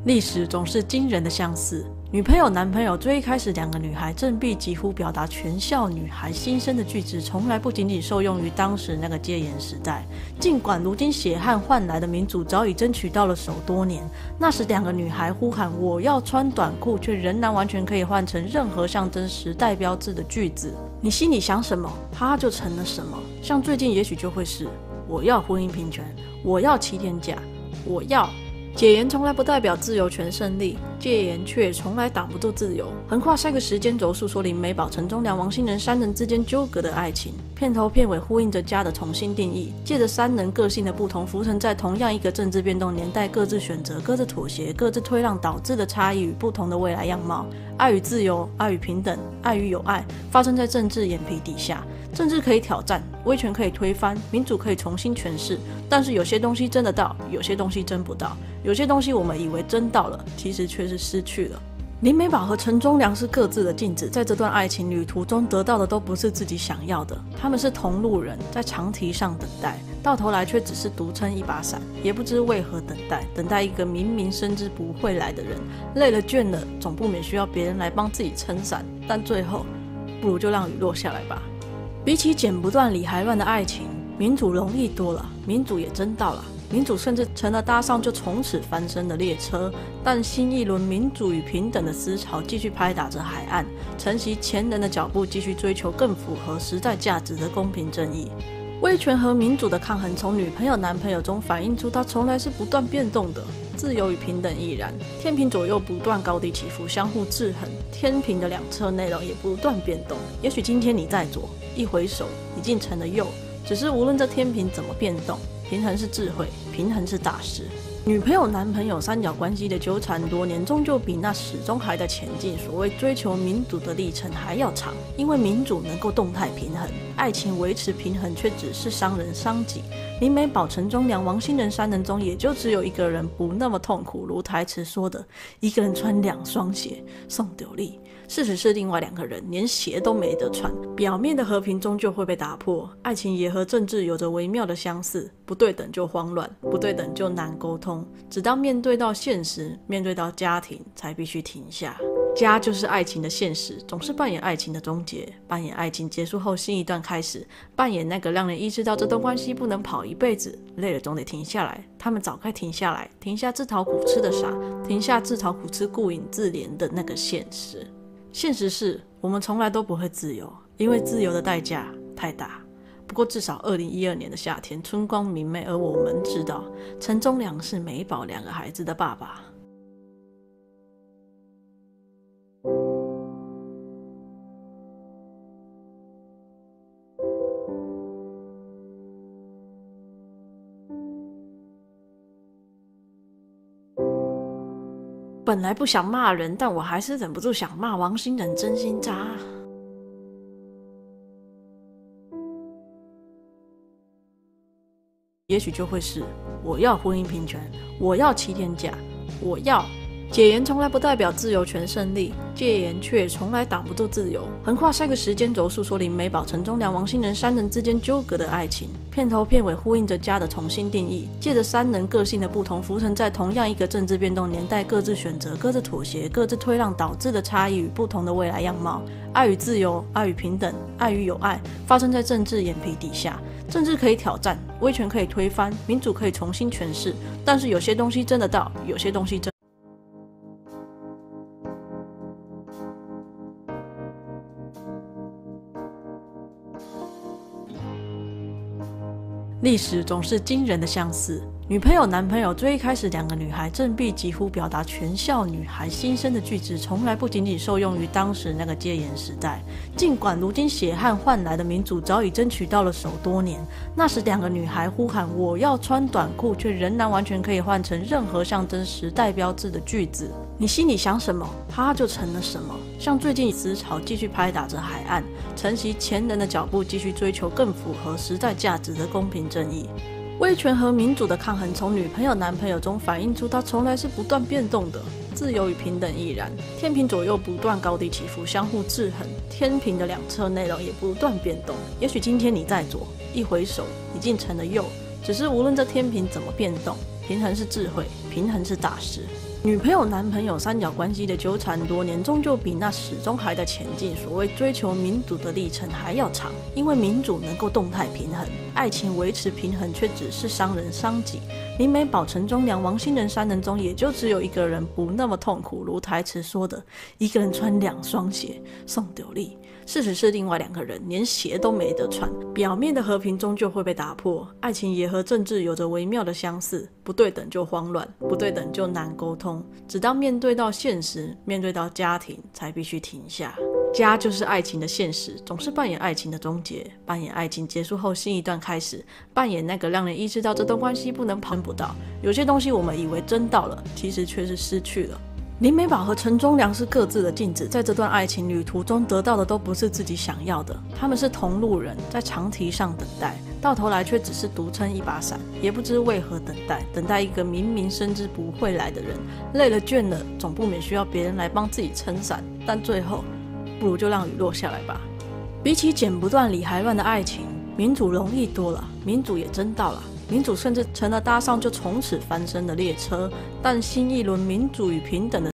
历史总是惊人的相似。女朋友、男朋友最一开始，两个女孩振臂疾呼，表达全校女孩心声的句子，从来不仅仅受用于当时那个戒严时代。尽管如今血汗换来的民主早已争取到了手多年，那时两个女孩呼喊"我要穿短裤"，却仍然完全可以换成任何象征时代标志的句子。你心里想什么，它就成了什么。像最近也许就会是"我要婚姻平权"，"我要7天假"，"我要"。解严从来不代表自由权胜利，戒严却从来挡不住自由。横跨3个时间轴，诉说林美宝、陈忠良、王心仁3人之间纠葛的爱情。片头片尾呼应着家的重新定义，借着3人个性的不同，浮沉在同样一个政治变动年代，各自选择、各自妥协、各自推让导致的差异与不同的未来样貌。爱与自由，爱与平等，爱与有爱，发生在政治眼皮底下。政治可以挑战，威权可以推翻，民主可以重新诠释，但是有些东西争得到，有些东西争不到，有些东西我们以为争到了，其实却是失去了。林美宝和陈忠良是各自的镜子，在这段爱情旅途中得到的都不是自己想要的。他们是同路人，在长堤上等待，到头来却只是独撑一把伞，也不知为何等待一个明明深知不会来的人。累了倦了，总不免需要别人来帮自己撑伞，但最后不如就让雨落下来吧。比起剪不断理还乱的爱情，民主容易多了，民主也真到了，民主甚至成了搭上就从此翻身的列车。但新一轮民主与平等的思潮继续拍打着海岸，承袭前人的脚步，继续追求更符合时代价值的公平正义。威权和民主的抗衡，从女朋友、男朋友中反映出它从来是不断变动的。自由与平等亦然，天平左右不断高低起伏，相互制衡，天平的两侧内容也不断变动。也许今天你在左，一回首已经成了右，只是无论这天平怎么变动，平衡是智慧，平衡是大事。女朋友、男朋友3角关系的纠缠多年，终究比那始终还在前进所谓追求民主的历程还要长。因为民主能够动态平衡，爱情维持平衡却只是伤人伤己。林美宝、陈忠良、王心仁3人中，也就只有一个人不那么痛苦，如台词说的"一个人穿2双鞋，送丢力"。事实是另外2个人连鞋都没得穿。表面的和平终究会被打破，爱情也和政治有着微妙的相似，不对等就慌乱，不对等就难沟通，直到面对到现实，面对到家庭，才必须停下。家就是爱情的现实，总是扮演爱情的终结，扮演爱情结束后新一段开始，扮演那个让人意识到这段关系不能跑一辈子，累了总得停下来。他们早该停下来，停下自讨苦吃的傻，停下自讨苦吃顾影自怜的那个现实。现实是我们从来都不会自由，因为自由的代价太大。不过至少2012年的夏天春光明媚，而我们知道陈忠良是美宝2个孩子的爸爸。本来不想骂人，但我还是忍不住想骂王心仁真心渣。也许就会是"我要婚姻平权"，"我要7天假"，"我要"。解严从来不代表自由权胜利，戒严却从来挡不住自由。横跨3个时间轴，诉说林美宝、陈忠良、王心仁3人之间纠葛的爱情。片头片尾呼应着家的重新定义，借着3人个性的不同，浮沉在同样一个政治变动年代，各自选择、各自妥协、各自推让导致的差异与不同的未来样貌。爱与自由，爱与平等，爱与有爱，发生在政治眼皮底下。政治可以挑战，威权可以推翻，民主可以重新诠释，但是有些东西争得到，有些东西争。历史总是惊人的相似。女朋友、男朋友最一开始，两个女孩振臂疾呼，表达全校女孩心声的句子，从来不仅仅受用于当时那个戒严时代。尽管如今血汗换来的民主早已争取到了手多年，那时2个女孩呼喊"我要穿短裤"，却仍然完全可以换成任何象征时代标志的句子。你心里想什么，它就成了什么。像最近思潮继续拍打着海岸，承袭前人的脚步，继续追求更符合时代价值的公平正义。威权和民主的抗衡，从女朋友、男朋友中反映出它从来是不断变动的。自由与平等亦然，天平左右不断高低起伏，相互制衡，天平的两侧内容也不断变动。也许今天你在左，一回首已经成了右，只是无论这天平怎么变动，平衡是智慧，平衡是大事。 女朋友、男朋友三角关系的纠缠多年，终究比那始终还在前进所谓追求民主的历程还要长。因为民主能够动态平衡，爱情维持平衡却只是伤人伤己。林美宝、陈忠良、王心仁三人中，也就只有一个人不那么痛苦，如台词说的，一个人穿2双鞋，宋丢力。事实是另外2个人连鞋都没得穿，表面的和平终究会被打破。爱情也和政治有着微妙的相似，不对等就慌乱，不对等就难沟通，直到面对到现实，面对到家庭，才必须停下。家就是爱情的现实，总是扮演爱情的终结，扮演爱情结束后新一段开始，扮演那个让人意识到这段关系不能碰不到。有些东西我们以为争到了，其实却是失去了。林美宝和陈忠良是各自的镜子，在这段爱情旅途中得到的都不是自己想要的。他们是同路人，在长堤上等待，到头来却只是独撑一把伞，也不知为何等待一个明明深知不会来的人。累了倦了，总不免需要别人来帮自己撑伞，但最后不如就让雨落下来吧。比起剪不断理还乱的爱情，民主容易多了，民主也真到了。民主甚至成了搭上就从此翻身的列车，但新一轮民主与平等的